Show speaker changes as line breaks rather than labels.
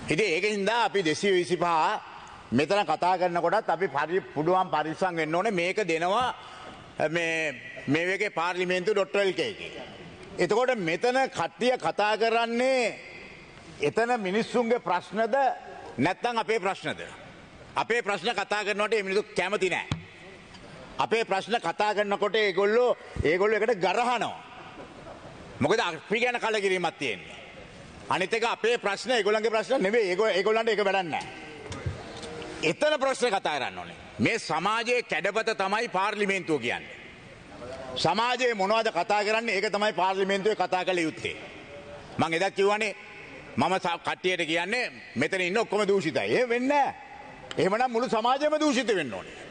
ඉතින් ඒකින්ද අපි 225 මෙතන කතා කරනකොටත් අපි පුඩුවන් පරිස්සම් වෙන්න ඕනේ මේක දෙනවා මේ වගේ පාර්ලිමේන්තු.lk එකේ. එතකොට මෙතන කට්ටිය කතා කරන්නේ එතන මිනිස්සුන්ගේ ප්‍රශ්නද නැත්නම් අපේ ප්‍රශ්නද? අපේ ප්‍රශ්න කතා කරනකොට මේ මිනිස්සු කැමති නැහැ. අපේ ප්‍රශ්න කතා කරනකොට ඒගොල්ලෝ එකට ගරහනවා. මොකද අපි ගැන කලකිරීමක් තියෙන්නේ. අනිත් එක අපේ ප්‍රශ්න ඒගොල්ලන්ගේ ප්‍රශ්න නෙවෙයි. ඒගොල්ලන්ට ඒක වැඩක් නැහැ. එතන ප්‍රශ්න කතා කරන්න ඕනේ. මේ සමාජයේ කැඩපත තමයි පාර්ලිමේන්තුව කියන්නේ. සමාජයේ මොනවද කතා කරන්නේ ඒක තමයි පාර්ලිමේන්තුවේ කතා කළ යුත්තේ. මම එදා කිව්වනේ මම කට්ටියට කියන්නේ මෙතන ඉන්න ඔක්කොම දූෂිතයි. එහෙම වෙන්නේ නැහැ. එහෙමනම් මුළු සමාජයම දූෂිත වෙන්න ඕනේ.